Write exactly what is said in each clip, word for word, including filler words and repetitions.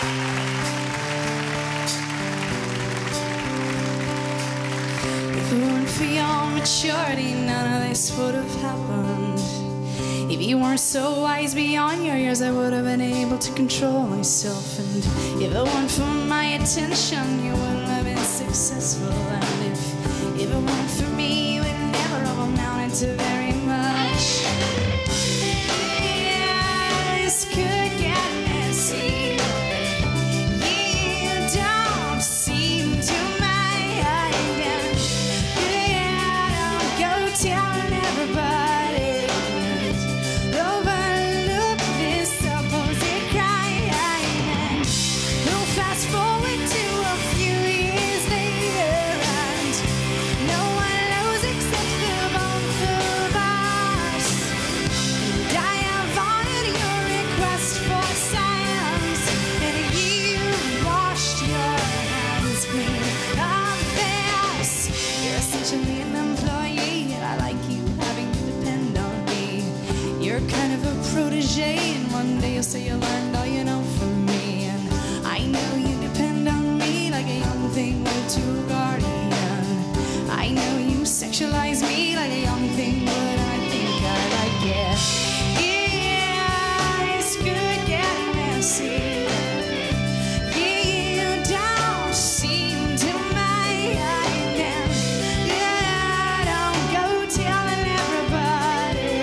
If it weren't for your maturity, none of this would have happened. If you weren't so wise beyond your years, I would have been able to control myself. And if it weren't for my attention, you wouldn't have been successful. And if, if it weren't for me, you would never have amounted to very much. Yeah, this could get messy. You don't seem to mind. Yeah, don't go telling everybody. You're kind of a protege, and one day you'll say you learned all you know from me. And I know you depend on me like a young thing would to a guardian. I know you sexualize me like a young thing would, and I think I like it. Yeah, this could get messy. You don't seem to mind. Yeah, don't go telling everybody.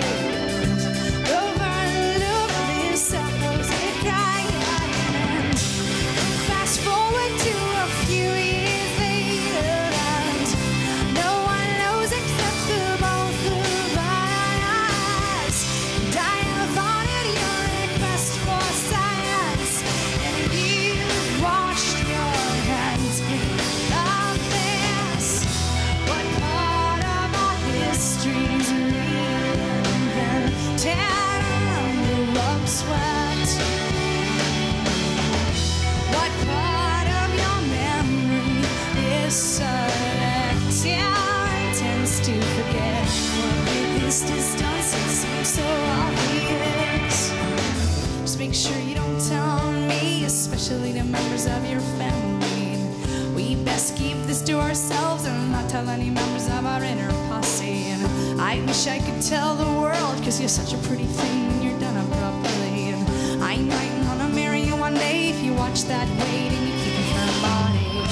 So obvious. Just make sure you don't tell me, especially the members of your family. We best keep this to ourselves and not tell any members of our inner posse. And I wish I could tell the world, cause you're such a pretty thing when you're done up properly. And I might wanna marry you one day if you watch that weight and you keep a firm body.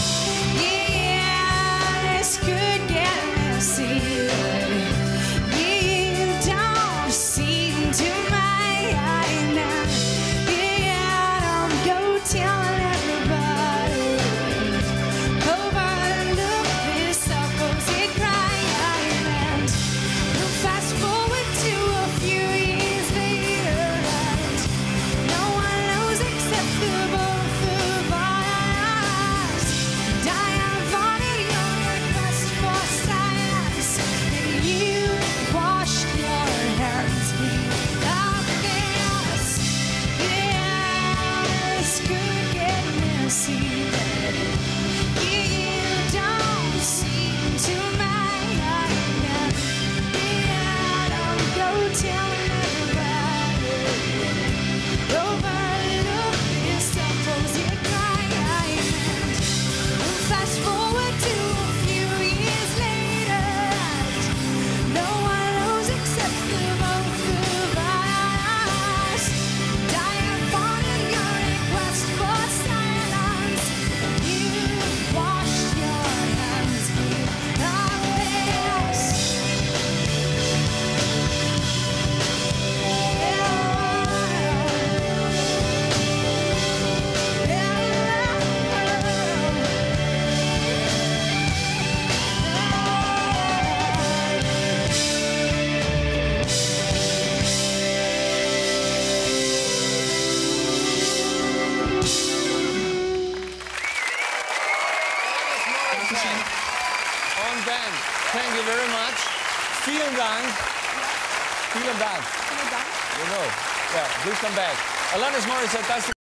Yeah, this could get messy. On band. Thank you very much. Vielen Dank. Vielen Dank. Vielen Dank. You know. Yeah, please come back. Alanis Morissette, that's the